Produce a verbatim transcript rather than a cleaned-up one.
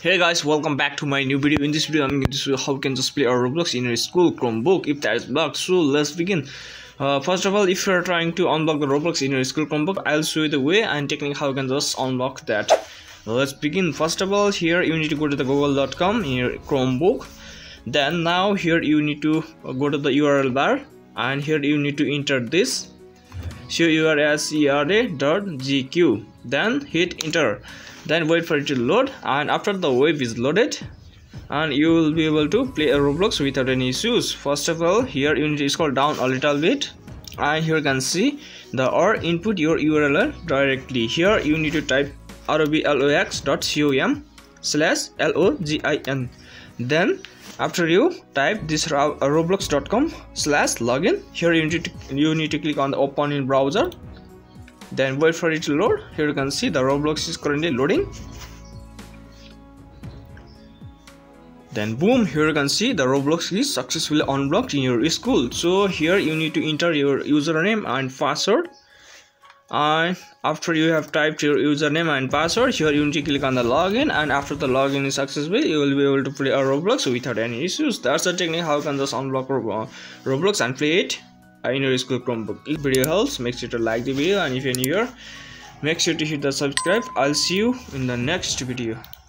Hey guys, welcome back to my new video. In this video I'm going to show how you can just play a Roblox in your school Chromebook if that is blocked. So let's begin. Uh, first of all, if you're trying to unblock the Roblox in your school Chromebook, I'll show you the way and technique how you can just unlock that. Let's begin. First of all, here you need to go to the google dot com in your Chromebook. Then now here you need to go to the U R L bar, and here you need to enter this cura dot g q. Then hit enter. Then wait for it to load, and after the web is loaded, and you will be able to play a Roblox without any issues. First of all, here you need to scroll down a little bit, and here you can see the or input your U R L directly. Here you need to type roblox dot com slash login. Then after you type this roblox dot com slash login, here you need to you need to click on the open in browser. Then wait for it to load. Here you can see the Roblox is currently loading. Then boom, here you can see the Roblox is successfully unblocked in your school. So here you need to enter your username and password, and after you have typed your username and password, here you need to click on the login, and after the login is successful, you will be able to play a Roblox without any issues. That's the technique how you can just unblock Roblox and play it in your school Chromebook. If video helps, make sure to like the video, and if you're new here, make sure to hit the subscribe. I'll see you in the next video.